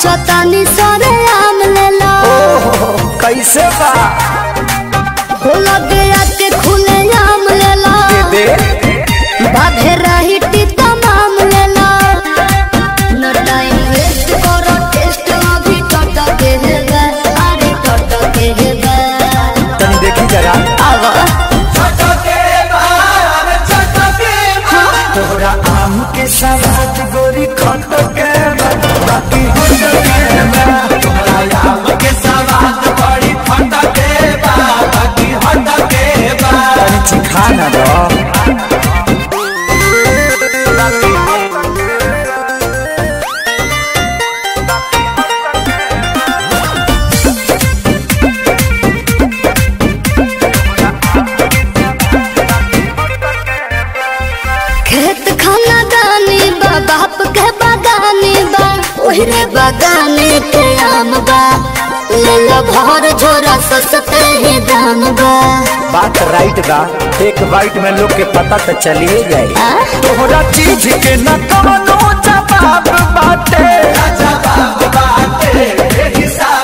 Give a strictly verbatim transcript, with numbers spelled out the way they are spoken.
चतानी सरे आम ले लो। कैसे बा हो लगे आके खुले आम ले लो। दे बाधे रही तमाम ले लो। न टाइम वेस्ट करो टेस्ट अभी टट के है बे। अरे टट के है बे तनी देखी जरा आवा तोरा आम के सवाद गोरी खट के बाकी तोरा आम के सवाद बड़ी खट के बाकी हट के तनी चिखा ना दो। खेत खाना दानी बा बाप के बागानी बा ओहरे बागाने के आम बा ले लो भर झोरा सस्ते ही दाम बा। बात राइट बा एक बाइट में लोग के पता तो चलिए जाए। तोहरा चीज के न कवनो जवाब बाटे जवाब बाटे हिसाब